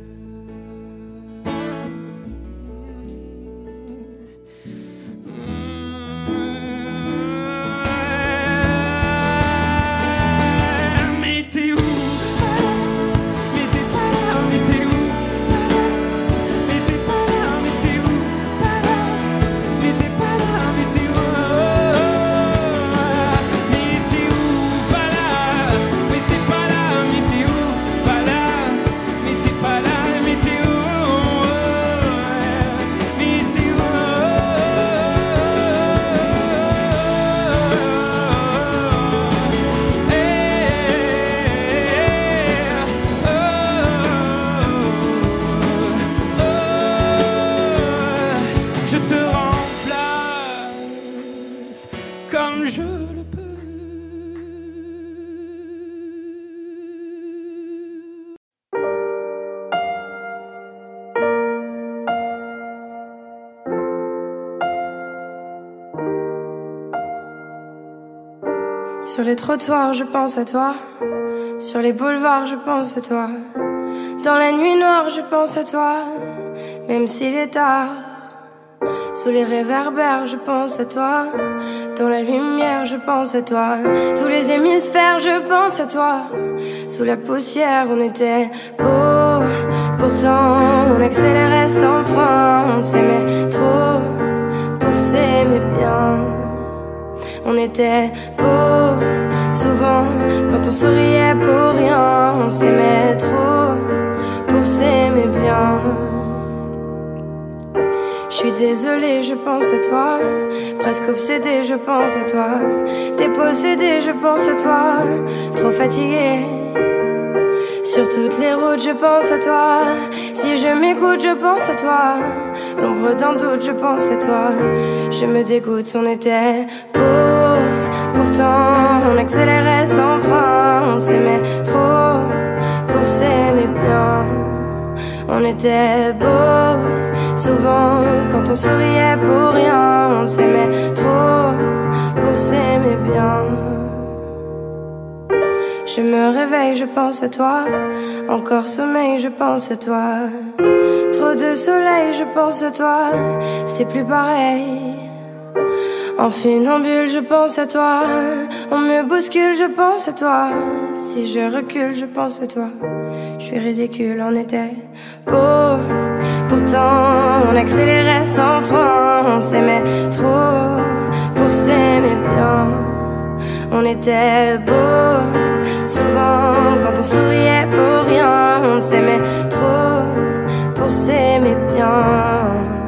Speaker 7: Comme je le peux.
Speaker 4: Sur les trottoirs, je pense à toi. Sur les boulevards, je pense à toi. Dans la nuit noire, je pense à toi. Même s'il est tard. Sous les réverbères, je pense à toi. Dans la lumière, je pense à toi. Tous les hémisphères, je pense à toi. Sous la poussière, on était beau. Pourtant, on accélérait sans frein. On s'aimait trop pour s'aimer bien. On était beau. Souvent, quand on souriait pour rien. On s'aimait trop pour s'aimer bien. Je suis désolée, je pense à toi. Presque obsédée, je pense à toi. Dépossédée, je pense à toi. Trop fatiguée. Sur toutes les routes, je pense à toi. Si je m'écoute, je pense à toi. L'ombre d'un doute, je pense à toi. Je me dégoûte, on était beau. Pourtant, on accélérait sans frein. On s'aimait trop pour s'aimer bien. On était beau. Souvent, quand on souriait pour rien, on s'aimait trop pour s'aimer bien. Je me réveille, je pense à toi. Encore sommeil, je pense à toi. Trop de soleil, je pense à toi. C'est plus pareil. En funambule, je pense à toi. On me bouscule, je pense à toi. Si je recule, je pense à toi. Je suis ridicule, on était beau. Pourtant, on accélérait sans frein. On s'aimait trop pour s'aimer bien. On était beau. Souvent, quand on souriait pour rien. On s'aimait trop pour s'aimer bien.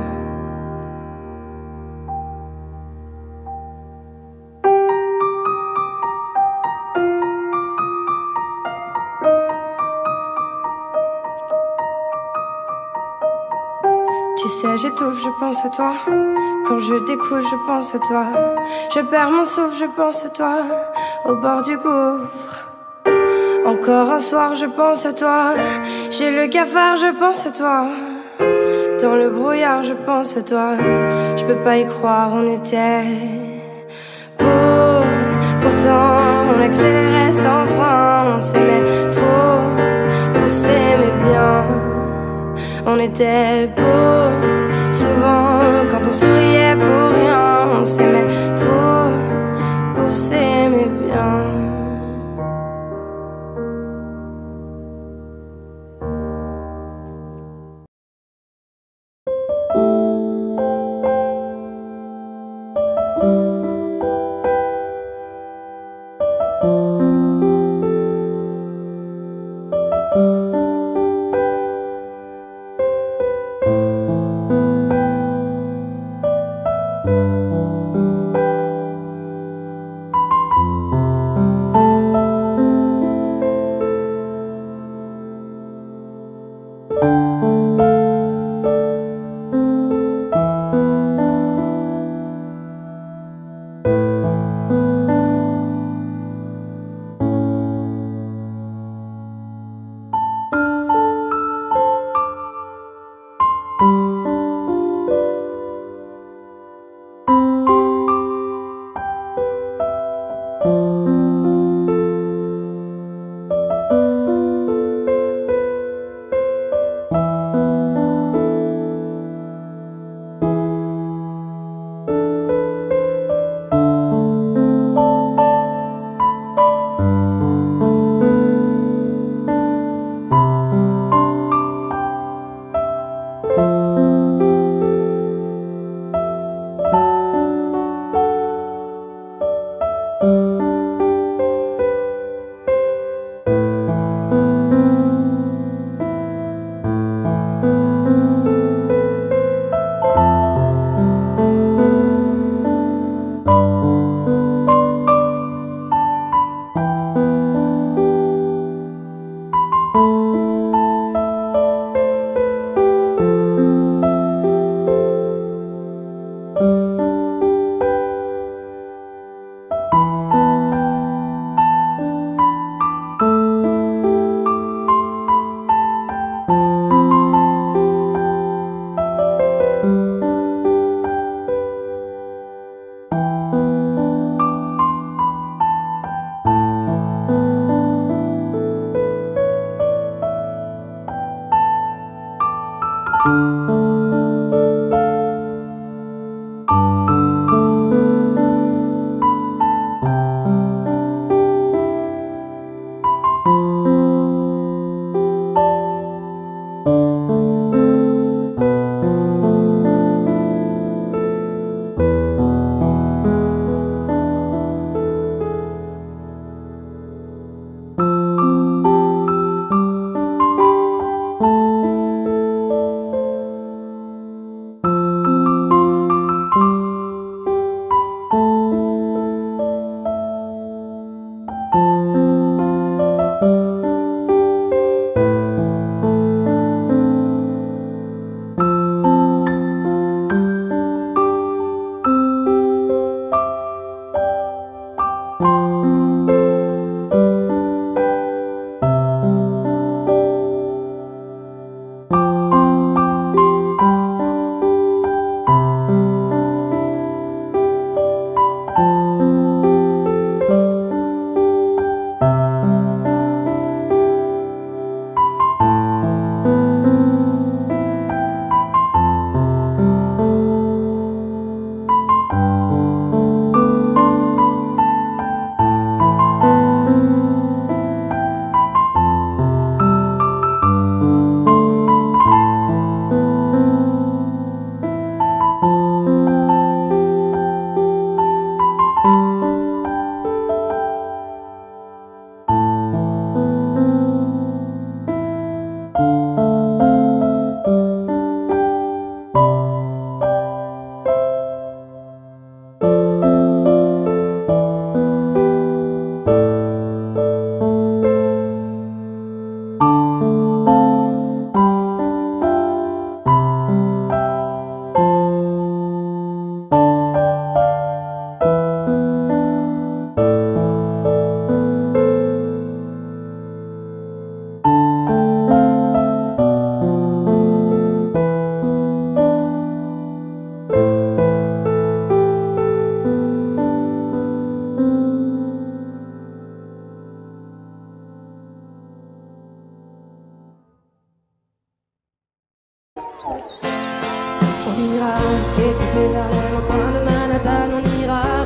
Speaker 4: Tu sais, j'étouffe, je pense à toi. Quand je découche, je pense à toi. Je perds mon souffle, je pense à toi. Au bord du gouffre. Encore un soir, je pense à toi. J'ai le cafard, je pense à toi. Dans le brouillard, je pense à toi. Je peux pas y croire, on était beau. Pourtant, on accélérait sans frein. On s'aimait trop pour s'aimer bien. On était beau. Souvent, quand on souriait pour rien. On s'aimait trop pour s'aimer bien.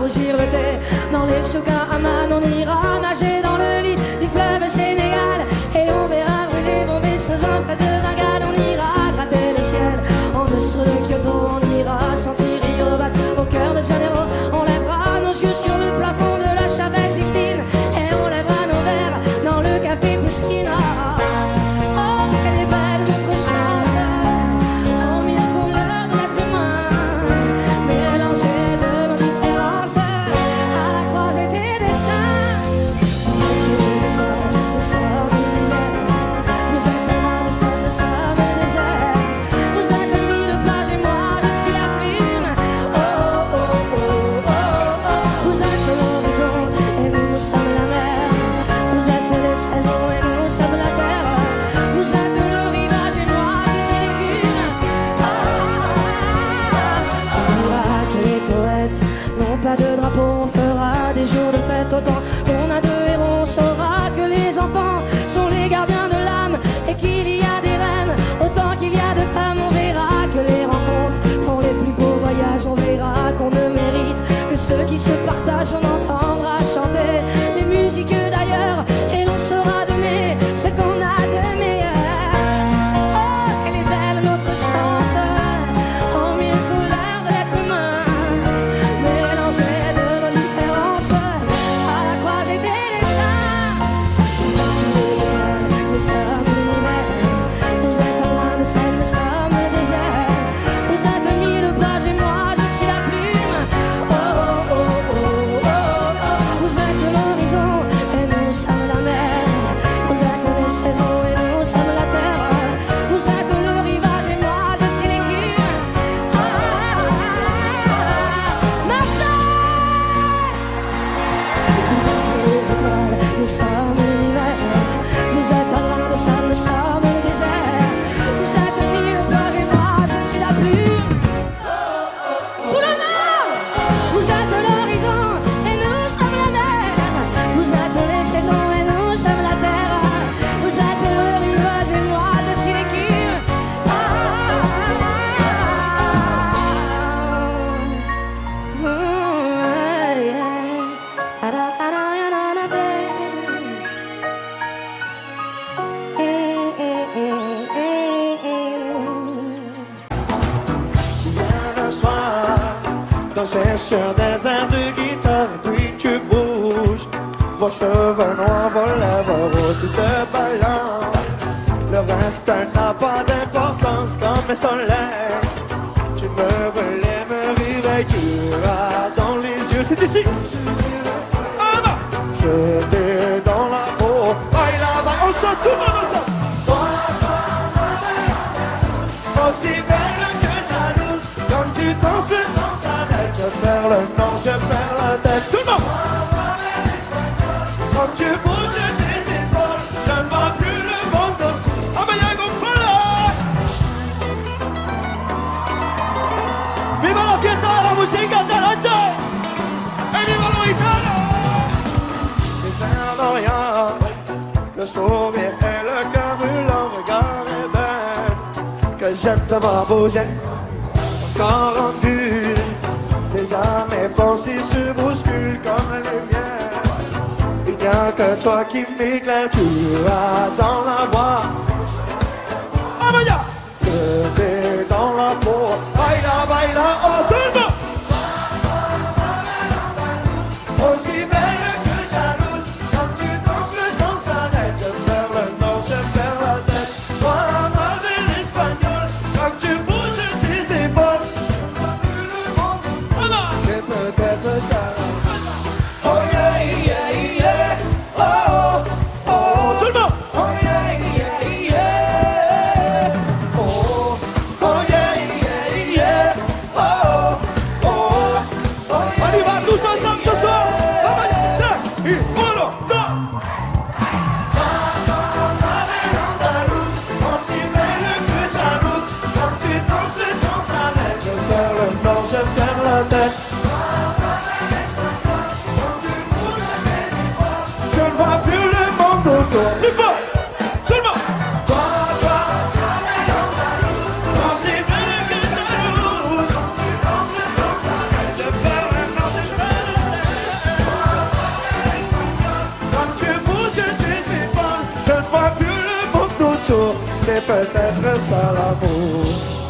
Speaker 5: rougir le thé. Dans les souks à Amman, on ira nager dans le lit du fleuve Sénégal. Et on verra brûler vos vaisseaux en près de Bengale. On ira gratter le ciel en dessous de Kyoto. On ira sentir Rio battre au cœur de Janeiro. On lèvera nos yeux sur le plafond de la chapelle Sixtine. Et on lèvera nos verres dans le café Pushkina. Oh, quelle est belle notre chance, aux mille couleurs de l'être humain, mélangées de nos différences, à la croisée des destins. Vous êtes les étoiles, nous sommes l'univers. Vous êtes un grain de sable, nous sommes le désert. Vous êtes mille pages et moi je suis la plume. Oh, oh, oh, oh, oh, oh. Vous êtes l'horizon et nous sommes la mer. Vous êtes les saisons et nous sommes la terre. Vous êtes le rivage et moi je suis l'écume. On dira que les poètes n'ont pas de drapeau. On fera des jours de fête autant qu'on a de héros. On saura que les enfants sont les gardiens de l'âme et qu'il y a des reines autant qu'il y a de femmes. On verra que les rencontres font les plus beaux voyages. On verra qu'on ne mérite que ceux qui se partagent. On entendra chanter des musiques d'ailleurs et l'on saura donner ce qu'on a de meilleur. Oh, quelle est belle notre chance, aux mille couleurs de l'être humain, mélangées de nos différences, à la croisée des destins. Vous êtes les étoiles, nous sommes l'univers. Vous êtes un grain de sable, nous sommes le désert. Vous êtes mille pages et moi je suis la plume. Oh, oh, oh, oh, oh, oh. Vous êtes l'horizon et nous sommes la mer. Vous êtes les saisons et nous sommes la terre. Vous êtes le rivage et moi je suis l'écume. Marseille! Vous êtes les étoiles, nous sommes l'univers. Vous êtes un grain de sable, nous sommes le désert. Vous êtes mille pages et moi je suis la plume. Tout le monde! Vous êtes l'horizon et nous sommes la mer. Vous êtes les saisons et nous sommes la terre. Vous êtes le rivage et moi je suis l'écume.
Speaker 3: Le soir, danser sur des airs de guitare, puis tu bouges. Vos cheveux noirs, vos lèvres roses, tu te balances. Le reste n'a pas d'importance comme le soleil. Tu me relèves, me réveilles, tu as dans les yeux, c'est ici. Ah bah, je t'ai dans la peau, aïe là-bas, on sent tout le monde ensemble. Aussi belle que jalouse, quand tu danses dans sa tête, je perds le nord, je perds la tête, tout le monde. Quand tu bouges tes épaules, je ne vois plus le monde. Ah ben y'a un gros là. Viva la fiesta, la musica de la noche. Et viva la guitare. Les airs d'Orient, le sourire et le cœur brûlant, le regard est belle. Que j'aime te voir bouger, encore rendu. Déjà mes pensées se bousculent comme la lumière. Il n'y a que toi qui m'éclaire, tu as dans la voix. Ah ben y'a, je t'ai dans la peau. Baila, baila, oh tout le monde. Aussi belle que jalouse, quand tu danses dans sa tête, je perds le nord, je perds la tête. Toi la mode et l'espagnol, quand tu bouges tes épaules, c'est peut-être ça. Oh yeah, yeah, yeah, oh, oh, oh, tout le monde. Oh yeah, yeah, yeah, oh, oh yeah, yeah, yeah, oh, oh, oh, on y va tous ensemble ce soir. Et voilà, aussi belle que jalouse, quand tu danses dans sa tête, je perds le nord, je perds la tête. Je ne vois plus le monde autour. Plus fort, tout le monde. Toi, aussi belle que jalouse, quand tu danses dans sa tête, je perds le nord, je perds la tête. peut-être ça l'amour.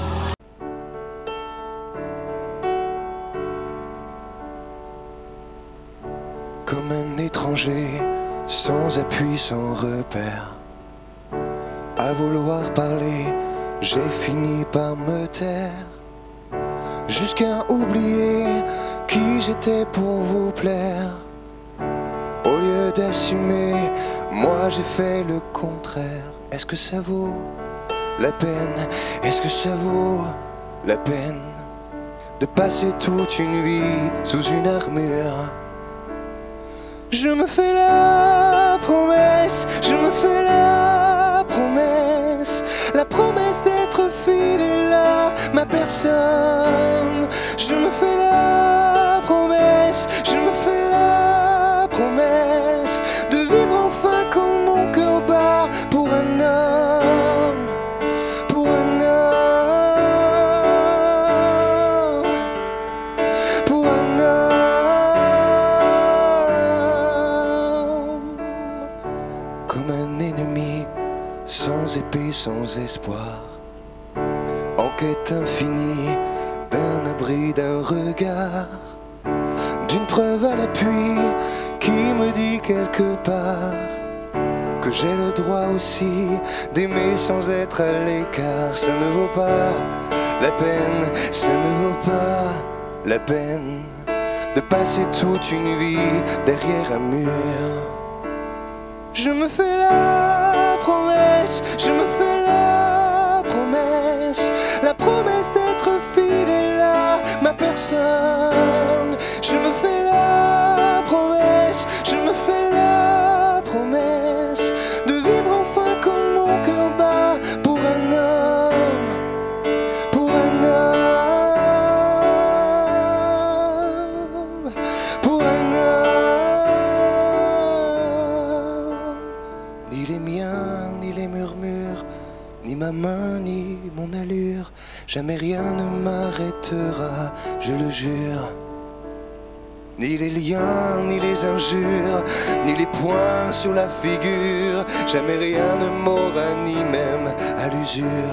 Speaker 3: Comme un étranger, sans appui, sans repère, à vouloir parler, j'ai fini par me taire, jusqu'à oublier qui j'étais pour vous plaire. Au lieu d'assumer, moi j'ai fait le contraire. Est-ce que ça vaut la peine? Est-ce que ça vaut la peine de passer toute une vie sous une armure? Je me fais la promesse, je me fais la promesse d'être fidèle à ma personne. Je me fais la promesse, je me fais la promesse de vivre enfin quand mon cœur bat pour un homme, pour un homme, pour un homme. Comme un ennemi, sans épée, sans espoir, en quête infinie d'un abri, d'un regard, d'une preuve à l'appui qui me dit quelque part que j'ai le droit aussi d'aimer sans être à l'écart. Ça ne vaut pas la peine, ça ne vaut pas la peine de passer toute une vie derrière un mur. Je me fais la promesse, je me fais la promesse d'être fidèle à ma personne. Je me fais la promesse, je me fais la promesse de vivre enfin comme mon cœur bat pour un homme, pour un homme, pour un homme. Ni les miens, ni les murmures, ni ma main, ni mon allure, jamais rien ne m'arrêtera, je le jure. Ni les liens, ni les injures, ni les poings sur la figure, jamais rien ne m'aura, ni même à l'usure.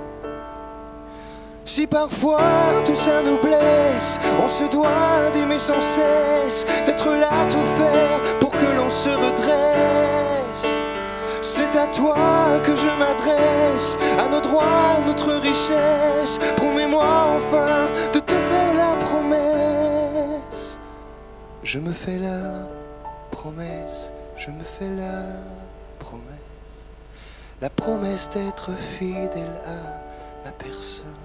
Speaker 3: Si parfois tout ça nous blesse, on se doit d'aimer sans cesse, d'être là à tout faire pour que l'on se redresse. C'est à toi que je m'adresse, à nos droits, notre richesse. Promets-moi enfin de te faire la promesse. Je me fais la promesse, je me fais la promesse d'être fidèle à ma personne.